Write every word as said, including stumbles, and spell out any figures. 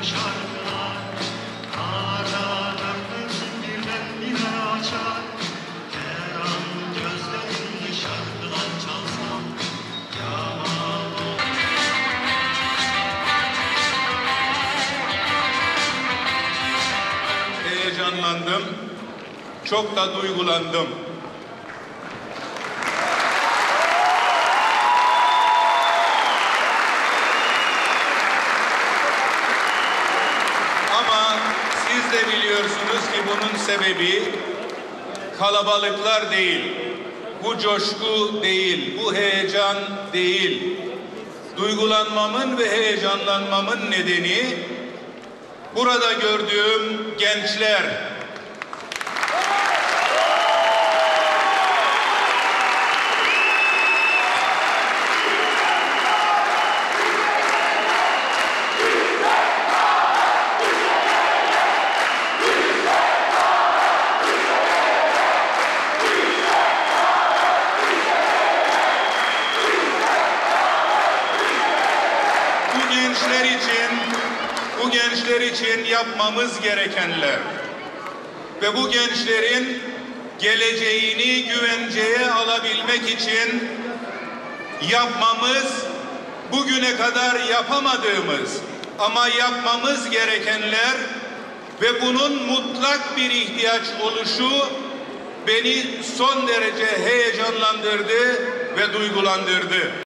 şarkılar, dağlarda dökülsün birden bir açar. Her an gözlerimle şarkılar çalsam, yaman olur. Heyecanlandım, çok da duygulandım. Ama siz de biliyorsunuz ki bunun sebebi kalabalıklar değil, bu coşku değil, bu heyecan değil. Duygulanmamın ve heyecanlanmamın nedeni burada gördüğüm gençler. Bu gençler için, bu gençler için yapmamız gerekenler ve bu gençlerin geleceğini güvenceye alabilmek için yapmamız, bugüne kadar yapamadığımız ama yapmamız gerekenler ve bunun mutlak bir ihtiyaç oluşu beni son derece heyecanlandırdı ve duygulandırdı.